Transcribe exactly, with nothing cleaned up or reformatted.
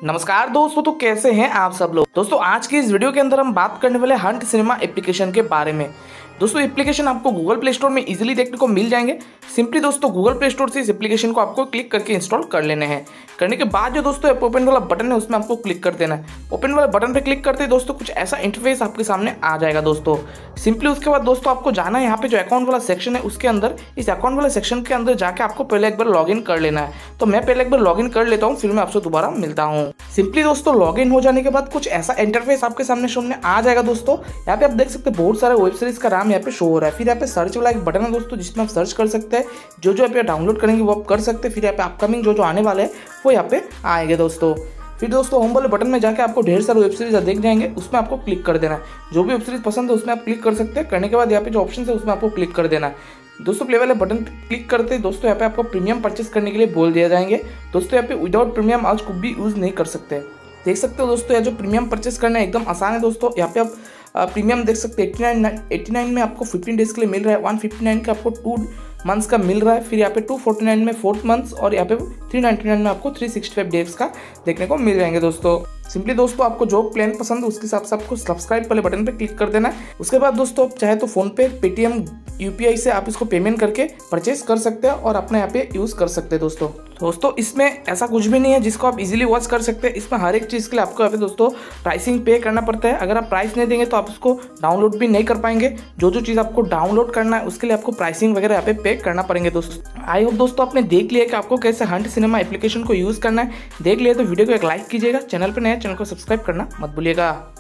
नमस्कार दोस्तों, तो कैसे हैं आप सब लोग। दोस्तों आज की इस वीडियो के अंदर हम बात करने वाले हंट सिनेमा एप्लीकेशन के बारे में। दोस्तों एप्लीकेशन आपको गूगल प्ले स्टोर में इजीली देखने को मिल जाएंगे। सिंपली दोस्तों गूगल प्ले स्टोर से इस एप्लीकेशन को आपको क्लिक करके इंस्टॉल कर लेने हैं। करने के बाद जो दोस्तों ऐप ओपन वाला बटन है उसमें आपको क्लिक कर देना है। ओपन वाले बटन पर क्लिक करते ही दोस्तों कुछ ऐसा इंटरफेस आपके सामने आ जाएगा। दोस्तों सिंपली उसके बाद दोस्तों आपको जाना है यहाँ पे जो अकाउंट वाला सेक्शन है उसके अंदर। इस अकाउंट वाले सेक्शन के अंदर जाके आपको पहले एक बार लॉगिन कर लेना है। तो मैं पहले एक बार लॉगिन कर लेता हूँ, फिर मैं आपसे दोबारा मिलता हूँ। सिंपली दोस्तों लॉगिन हो जाने के बाद कुछ ऐसा इंटरफेस आपके सामने सामने आ जाएगा। दोस्तों यहाँ पे आप देख सकते हैं बहुत सारे वेब सीरीज का नाम यहाँ पे शो हो रहा है। फिर यहाँ पे सर्च वाला एक बटन है दोस्तों जिसमें आप सर्च कर सकते हैं। जो जो आप डाउनलोड करेंगे वो आप कर सकते हैं। फिर यहाँ पे अपकमिंग जो जो आने वाले हैं वो यहाँ पे आएंगे दोस्तों। फिर दोस्तों होम वाले बटन में जाके आपको ढेर सारे वेब सीरीज देख जाएंगे, उसमें आपको क्लिक कर देना है। जो भी वेब सीरीज पसंद है उसमें आप क्लिक कर सकते हैं। करने के बाद यहाँ पे जो ऑप्शन है उसमें आपको क्लिक कर देना है। दोस्तों प्ले वाले बटन क्लिक करते दोस्तों यहाँ पे आपको प्रीमियम परचेस करने के लिए बोल दिया जाएंगे। दोस्तों यहाँ पे विदाउट प्रीमियम आज कुछ भी यूज नहीं कर सकते। देख सकते हो दोस्तों यहाँ जो प्रीमियम परचेस करना है एकदम आसान है। दोस्तों यहाँ पे आप प्रीमियम देख सकते हैं एट्टी नाइन एट्टी नाइन में आपको फिफ्टीन डेज के लिए मिल रहा है। वन फिफ्टी नाइन का आपको टू मंथ्स का मिल रहा है। फिर यहाँ पे टू फोर्टी नाइन में फोर्थ मंथ्स और यहाँ पे थ्री नाइन्टी नाइन में आपको थ्री सिक्सटी फाइव डेज का देखने को मिल जाएंगे। दोस्तों सिंपली दोस्तों आपको जो प्लान पसंद है उसके हिसाब से आपको सब्सक्राइब वाले बटन पे क्लिक कर देना है। उसके बाद दोस्तों आप चाहे तो फोन पे, पेटीएम, यूपीआई से आप इसको पेमेंट करके परचेस कर सकते हैं और अपने यहाँ पे यूज़ कर सकते हैं। दोस्तों दोस्तों इसमें ऐसा कुछ भी नहीं है जिसको आप इजीली वॉच कर सकते हैं। इसमें हर एक चीज़ के लिए आपको यहाँ पे दोस्तों प्राइसिंग पे करना पड़ता है। अगर आप प्राइस नहीं देंगे तो आप इसको डाउनलोड भी नहीं कर पाएंगे। जो जो चीज़ आपको डाउनलोड करना है उसके लिए आपको प्राइसिंग वगैरह यहाँ पे पे करना पड़ेंगे। दोस्तों आई होप दोस्तों आपने देख लिया कि आपको कैसे हंट सिनेमा एप्लीकेशन को यूज़ करना है। देख लिया तो वीडियो को एक लाइक कीजिएगा। चैनल पर नया चैनल को सब्सक्राइब करना मत भूलिएगा।